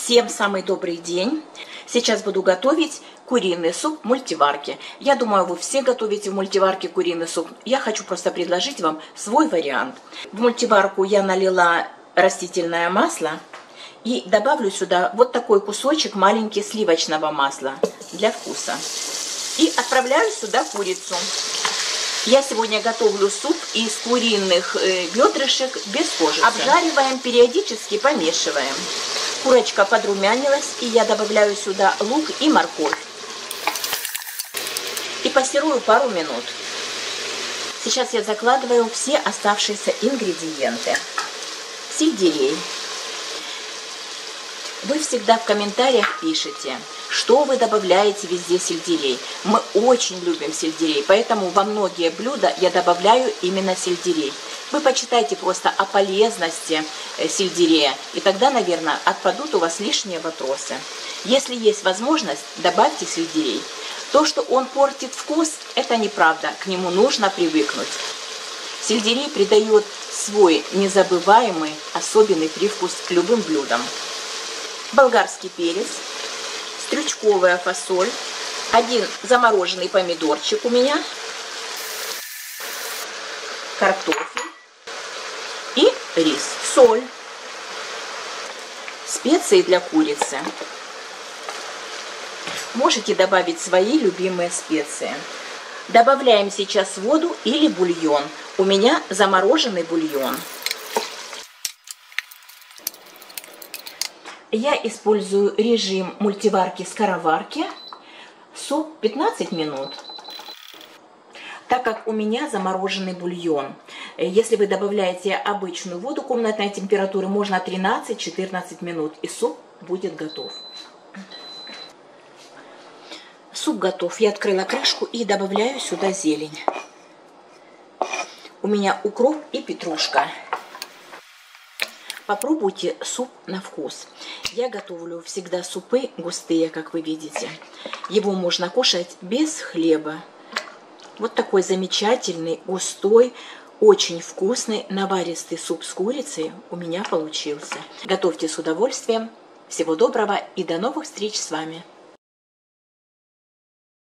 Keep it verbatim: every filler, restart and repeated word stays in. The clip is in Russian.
Всем самый добрый день! Сейчас буду готовить куриный суп в мультиварке. Я думаю, вы все готовите в мультиварке куриный суп. Я хочу просто предложить вам свой вариант. В мультиварку я налила растительное масло и добавлю сюда вот такой кусочек маленький сливочного масла для вкуса. И отправляю сюда курицу. Я сегодня готовлю суп из куриных бедрышек без кожи. Обжариваем, периодически помешиваем. Курочка подрумянилась, и я добавляю сюда лук и морковь. И пассерую пару минут. Сейчас я закладываю все оставшиеся ингредиенты. Сельдерей. Вы всегда в комментариях пишете, что вы добавляете везде сельдерей. Мы очень любим сельдерей, поэтому во многие блюда я добавляю именно сельдерей. Вы почитайте просто о полезности сельдерея, и тогда, наверное, отпадут у вас лишние вопросы. Если есть возможность, добавьте сельдерей. То, что он портит вкус, это неправда, к нему нужно привыкнуть. Сельдерей придает свой незабываемый, особенный привкус к любым блюдам. Болгарский перец, стручковая фасоль, один замороженный помидорчик у меня, картофель и рис, соль, специи для курицы. Можете добавить свои любимые специи. Добавляем сейчас воду или бульон. У меня замороженный бульон. Я использую режим мультиварки-скороварки. Суп пятнадцать минут. Так как у меня замороженный бульон. Если вы добавляете обычную воду комнатной температуры, можно тринадцать-четырнадцать минут, и суп будет готов. Суп готов. Я открыла крышку и добавляю сюда зелень. У меня укроп и петрушка. Попробуйте суп на вкус. Я готовлю всегда супы густые, как вы видите. Его можно кушать без хлеба. Вот такой замечательный, густой, очень вкусный, наваристый суп с курицей у меня получился. Готовьте с удовольствием. Всего доброго и до новых встреч с вами.